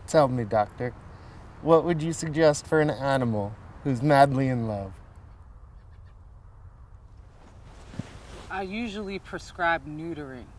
Tell me, doctor, what would you suggest for an animal who's madly in love? I usually prescribe neutering.